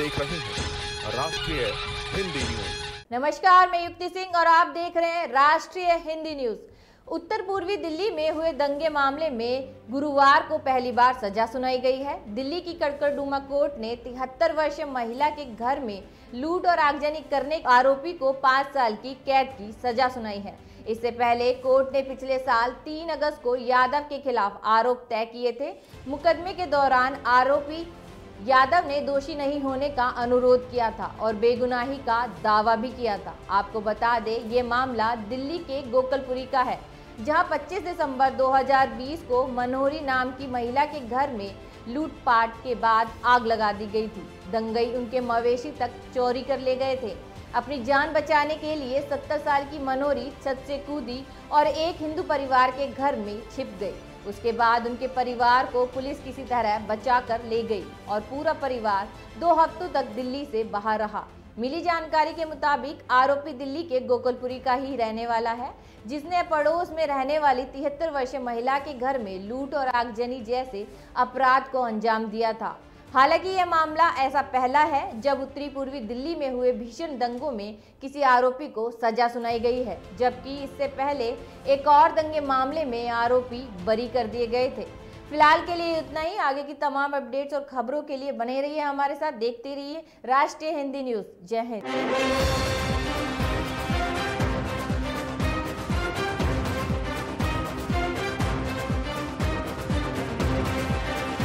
देख रहे हैं राष्ट्रीय हिंदी न्यूज। नमस्कार, मैं युक्ति सिंह और आप देख रहे हैं राष्ट्रीय हिंदी न्यूज। उत्तर पूर्वी दिल्ली में हुए दंगे मामले में गुरुवार को पहली बार सजा सुनाई गई है। दिल्ली की कड़कड़डूमा कोर्ट ने 73 वर्षीय महिला के घर में लूट और आगजनी करने के आरोपी को 5 साल की कैद की सजा सुनाई है। इससे पहले कोर्ट ने पिछले साल 3 अगस्त को यादव के खिलाफ आरोप तय किए थे। मुकदमे के दौरान आरोपी यादव ने दोषी नहीं होने का अनुरोध किया था और बेगुनाही का दावा भी किया था। आपको बता दें, ये मामला दिल्ली के गोकलपुरी का है, जहां 25 दिसंबर 2020 को मनोहरी नाम की महिला के घर में लूटपाट के बाद आग लगा दी गई थी। दंगई उनके मवेशी तक चोरी कर ले गए थे। अपनी जान बचाने के लिए 70 साल की मनोहरी छत से कूदी और एक हिंदू परिवार के घर में छिप गई। उसके बाद उनके परिवार को पुलिस किसी तरह बचाकर ले गई और पूरा परिवार 2 हफ्तों तक दिल्ली से बाहर रहा। मिली जानकारी के मुताबिक आरोपी दिल्ली के गोकलपुरी का ही रहने वाला है, जिसने पड़ोस में रहने वाली 73 वर्षीय महिला के घर में लूट और आगजनी जैसे अपराध को अंजाम दिया था। हालांकि यह मामला ऐसा पहला है जब उत्तरी पूर्वी दिल्ली में हुए भीषण दंगों में किसी आरोपी को सजा सुनाई गई है, जबकि इससे पहले एक और दंगे मामले में आरोपी बरी कर दिए गए थे। फिलहाल के लिए इतना ही। आगे की तमाम अपडेट्स और खबरों के लिए बने रहिए हमारे साथ, देखते रहिए राष्ट्रीय हिंदी न्यूज। जय हिंद।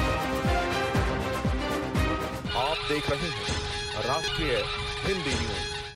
आप देख रहे हैं राष्ट्रीय हिंदी न्यूज।